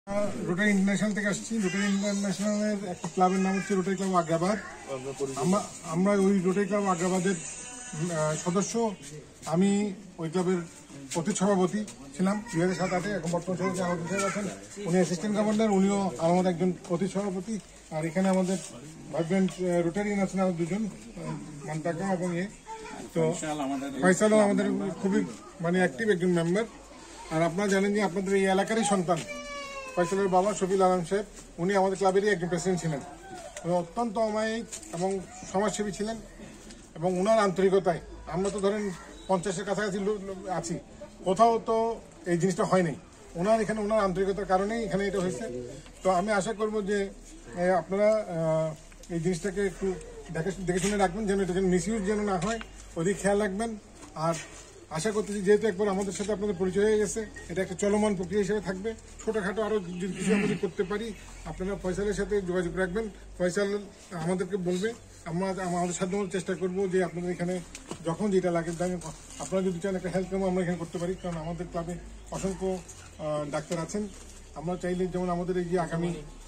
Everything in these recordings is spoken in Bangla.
রোটারি ইন্টারন্যাশনাল থেকে আসছি। রোটারি ইন্টারন্যাশনালের একটা ক্লাবের নাম হচ্ছে রোটারি ক্লাব আগ্রাবাদ। আমরা ওই রোটারি ক্লাব আগ্রাবাদের সদস্য। আমি ওই ক্লাবের প্রতি সভাপতি ছিলাম 2007-08। এখন বর্তমান সভাপতি আমাদের সাহেব আছেন, উনি অ্যাসিস্ট্যান্ট গভর্নর, উনিও আমাদের একজন প্রতি সভাপতি। আর এখানে আমাদের ভাইব্রেন্ট রোটারিয়ান আছেন আর দুজন, মান্তাকা এবং তো ফয়সালও আমাদের খুবই অ্যাক্টিভ একজন মেম্বার। আর আপনারা জানেন যে আপনাদের এই এলাকারই সন্তান ফয়সালের বাবা শফিল আলম সাহেব, উনি আমাদের ক্লাবেরই একজন প্রেসিডেন্ট ছিলেন। উনি অত্যন্ত অমায়িক এবং সমাজসেবী ছিলেন এবং ওনার আন্তরিকতায় আমরা তো ধরেন 50-এর কাছাকাছি আছি, কোথাও তো এই জিনিসটা হয় নাই। ওনার আন্তরিকতার কারণেই এখানে এটা হয়েছে। তো আমি আশা করব যে আপনারা এই জিনিসটাকে একটু দেখে শুনে রাখবেন, যেন এটা যেন মিসইউজ যেন না হয়, ওদিকে খেয়াল রাখবেন। আর আশা করতেছি যেহেতু একবার আমাদের সাথে আপনাদের পরিচয় হয়ে গেছে, এটা একটা চলমান প্রক্রিয়া হিসেবে থাকবে। ছোটোখাটো আরও যদি কিছু আমরা করতে পারি, আপনারা ফয়সালের সাথে যোগাযোগ রাখবেন, ফয়সাল আমাদেরকে বলবে, আমরা আমাদের সাধ্যমতো চেষ্টা করব যে আপনাদের এখানে যখন যেটা লাগে, আপনারা যদি চান একটা হেলথ ক্যাম্প আমরা এখানে করতে পারি, কারণ আমাদের ক্লাবে অসংখ্য ডাক্তার আছেন। আমরা চাইলে যেমন আমাদের এই যে আগামী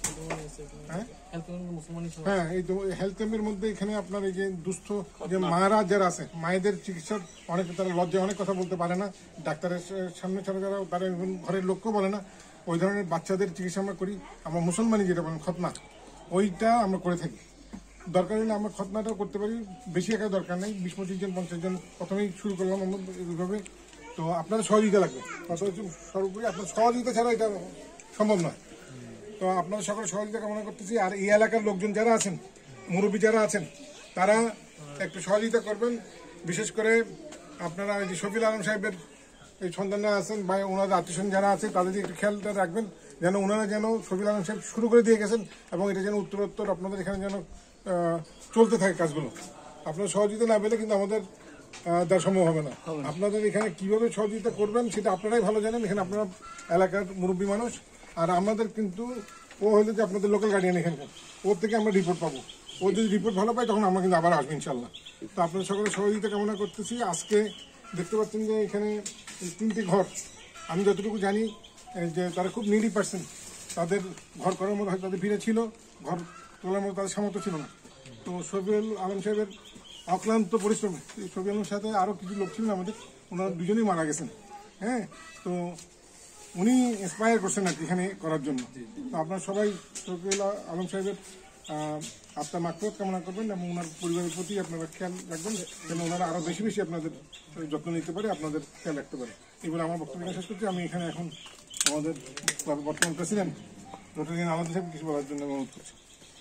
এই তো হেলথ ক্যাম্পের মধ্যে এখানে আপনার এই যে দুস্থ যে মায়েরা যারা আছে, মায়েদের চিকিৎসার অনেক, তারা লজ্জায় অনেক কথা বলতে পারে না, ডাক্তারের সামনে ছাড়া যারা তারা ঘরের লোককেও বলে না, ওই ধরনের বাচ্চাদের চিকিৎসা আমরা করি। আমরা মুসলমানি যেটা বলেন খতনা, ওইটা আমরা করে থাকি। দরকার হলে আমরা খতনাটাও করতে পারি, বেশি একা দরকার নেই, 20-25 জন 50 জন প্রথমেই শুরু করলাম আমরা এইভাবে। তো আপনাদের সহযোগিতা লাগবে, সর্বোপরি আপনার সহযোগিতা ছাড়া এটা সম্ভব নয়। তো আপনাদের সকলে সহযোগিতা কামনা করতেছি। আর এই এলাকার লোকজন যারা আছেন, মুরব্বী যারা আছেন, তারা একটু সহযোগিতা করবেন। বিশেষ করে আপনারা যে শফিল আলম সাহেবের এই সন্তানরা আছেন বা ওনাদের আত্মীয়স্বজন যারা আছে, তাদের একটু খেয়ালটা রাখবেন, যেন ওনারা যেন শফিল আলম সাহেব শুরু করে দিয়ে গেছেন এবং এটা যেন উত্তরোত্তর আপনাদের এখানে যেন চলতে থাকে কাজগুলো। আপনারা সহযোগিতা না পেলে কিন্তু আমাদের দেওয়া সম্ভব হবে না। আপনাদের এখানে কিভাবে সহযোগিতা করবেন সেটা আপনারাই ভালো জানেন। এখানে আপনারা এলাকার মুরব্বী মানুষ, আর আমাদের কিন্তু ও হইলে যে আপনাদের লোকাল গার্ডিয়ান, এখানকার ওর থেকে আমরা রিপোর্ট পাবো। ও যদি রিপোর্ট ভালো পাই তখন আমরা কিন্তু আবার আসবো ইনশাল্লাহ। তো আপনাদের সকলে সহযোগিতা কামনা করতেছি। আজকে দেখতে পাচ্ছেন যে এখানে 3টি ঘর, আমি যতটুকু জানি যে তারা খুব নিডি পার্সন, তাদের ঘর করার মতো হয়তো তাদের ভিড়ে ছিল, ঘর তোলার মতো তাদের সামর্থ্য ছিল না। তো শফিউল আলম সাহেবের অক্লান্ত পরিশ্রম, শফিউল আলমের সাথে আরও কিছু লোক ছিলেন আমাদের, ওনারা দুজনেই মারা গেছেন। তো উনি ইন্সপায়ার করছেন আর কি এখানে করার জন্য। তো আপনারা সবাই শফিউল আলম সাহেবের আপনার মাগফিরাত কামনা করবেন এবং ওনার পরিবারের প্রতি আপনারা খেয়াল রাখবেন, যেন ওনারা আরও বেশি বেশি আপনাদের যত্ন নিতে পারে, আপনাদের খেয়াল রাখতে পারে। এগুলো আমার বক্তব্য শেষ করছি। আমি এখানে এখন আমাদের বর্তমান প্রেসিডেন্ট রোটারিয়ান আলম সাহেব কিছু বলার জন্য অনুরোধ করছি।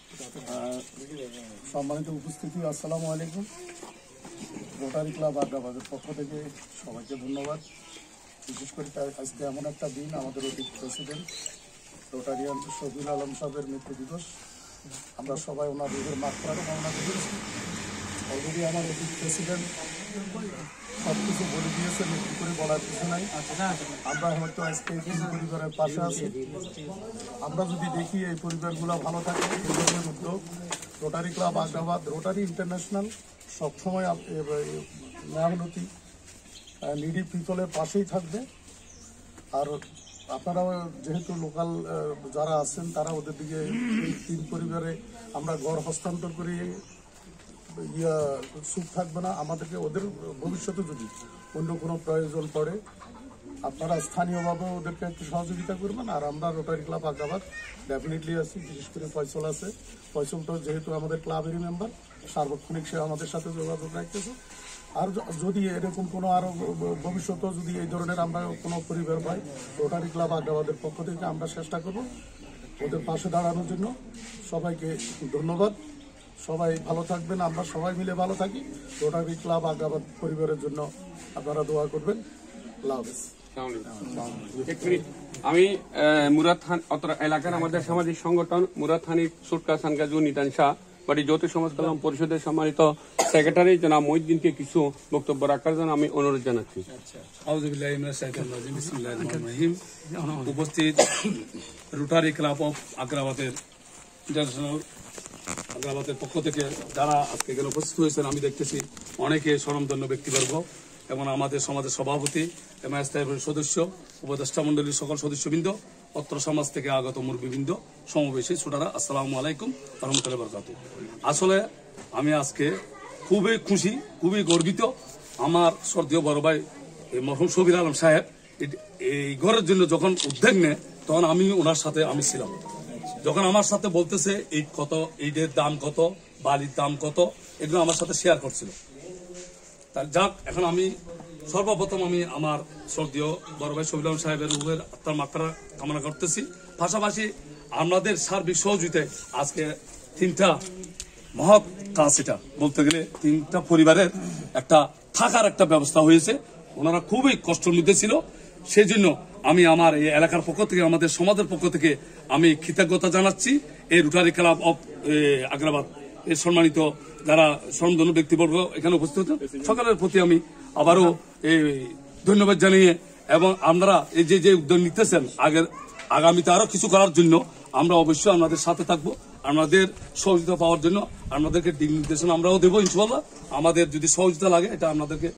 সম্মানিত উপস্থিতি, আসসালামু আলাইকুম। রোটারি ক্লাব আগ্রাবাদের পক্ষ থেকে সবাইকে ধন্যবাদ। বিশেষ করে আজকে এমন একটা দিন, আমাদের অতীত প্রেসিডেন্ট রোটারিয়ান শফিল আলম সাহেবের মৃত্যু দিবস। আমরা সবাই ওনার রুহের মাগফিরাত কামনা করেছি। অলরেডি আমার অতীত প্রেসিডেন্ট সব কিছু বলে দিয়েছে, নতুন করে বলার কিছু নাই। আমরা হয়তো আজকে এই পরিবারের পাশে আছি। আমরা যদি দেখি এই পরিবারগুলো ভালো থাকে, এই ধরনের উদ্যোগ Rotary Club Agrabad, Rotary International সবসময় মেহনতি নিডি পিপলের পাশেই থাকবে। আর আপনারা যেহেতু লোকাল যারা আছেন, তারা ওদের দিকে এই 3 পরিবারে আমরা ঘর হস্তান্তর করে সুখ থাকবে না আমাদেরকে। ওদের ভবিষ্যতে যদি অন্য কোনো প্রয়োজন পড়ে, আপনারা স্থানীয়ভাবে ওদেরকে একটু সহযোগিতা করবেন। আর আমরা রোটারি ক্লাব আগ্রাবাদ ডেফিনেটলি আছি, বিশেষ করে ফয়সল আছে। ফয়সলটা যেহেতু আমাদের ক্লাবেরই মেম্বার, সার্বক্ষণিক সে আমাদের সাথে যোগাযোগ রাখতেছে। আর যদি এরকম কোনো আরও ভবিষ্যতেও যদি এই ধরনের আমরা কোনো পরিবার পাই, রোটারি ক্লাব আগ্রাবাদের পক্ষ থেকে আমরা চেষ্টা করব ওদের পাশে দাঁড়ানোর জন্য। সবাইকে ধন্যবাদ। সবাই ভালো থাকবেন, আমরা সবাই মিলে ভালো থাকি। রোটারি ক্লাব আগ্রাবাদ পরিবারের জন্য আপনারা দোয়া করবেন। আল্লাহ হাফেজ। আমি মুরাদ খান, অত্র এলাকার আমাদের সামাজিক সংগঠন মুরাদ খানি সুটকা সানগাজু নিতান শাহ বাড়ি জ্যোতি সমাজ কল্যাণ পরিষদের সম্মানিত সেক্রেটারি জনাব মহিউদ্দিনকে কিছু বক্তব্য রাখার জন্য আমি অনুরোধ জানাচ্ছি। উপস্থিত রোটারি ক্লাব অফ আগ্রাবাদের ইন্টারন্যাশনাল আগ্রাবাদের পক্ষ থেকে যারা আজকে এখানে উপস্থিত হয়েছেন, আমি দেখতেছি অনেকে স্বনামধন্য ব্যক্তিবর্গ এবং আমাদের সমাজের সভাপতি, এমআইএস সদস্য, উপদেষ্টা মন্ডলীর সকল সদস্যবৃন্দ, অত্র সমাজ থেকে আগত মুরব্বিবৃন্দ, সমবেশী ছোটারা, আসসালামু আলাইকুম রহমতুল্লাহি বারাকাতুহু। আসলে আমি আজকে খুবই খুশি, খুবই গর্বিত। আমার শ্রদ্ধেয় বড় ভাই মরহুম শফির আলম সাহেব এই ঘরের জন্য যখন উদ্যোগ নেয়, তখন আমি ওনার সাথে আমি ছিলাম। যখন আমার সাথে বলতেছে ইট কত, ইটের দাম কত, বালির দাম কত, এগুলো আমার সাথে শেয়ার করছিল। তার যাক, এখন আমি সর্বপ্রথম আমি আমার শ্রদ্ধেয় বড় ভাই শফির আলম সাহেবের রূহের আত্মার মাত্রা কামনা করতেছি। পাশাপাশি আপনাদের সার্বিক সহযোগিতায় আজকে 3টা মহৎ কাজ, এটা বলতে গেলে 3টা পরিবারের একটা থাকার একটা ব্যবস্থা হয়েছে। ওনারা খুবই কষ্টের মধ্যে ছিল। সেই জন্য আমি আমার এই এলাকার পক্ষ থেকে, আমাদের সমাজের পক্ষ থেকে আমি কৃতজ্ঞতা জানাচ্ছি। এই রোটারি ক্লাব অফ আগ্রাবাদ এর সম্মানিত যারা স্বনামধন্য ব্যক্তিবর্গ এখানে উপস্থিত হচ্ছেন, সকলের প্রতি আমি আবারও ধন্যবাদ জানিয়ে, এবং আপনারা এই যে উদ্যোগ নিতেছেন আগামীতে আরো কিছু করার জন্য, আমরা অবশ্যই আপনাদের সাথে থাকবো। আপনাদের সহযোগিতা পাওয়ার জন্য আপনাদেরকে দিক নির্দেশনা আমরাও দেবো ইনশাআল্লাহ। আমাদের যদি সহযোগিতা লাগে, এটা আপনাদেরকে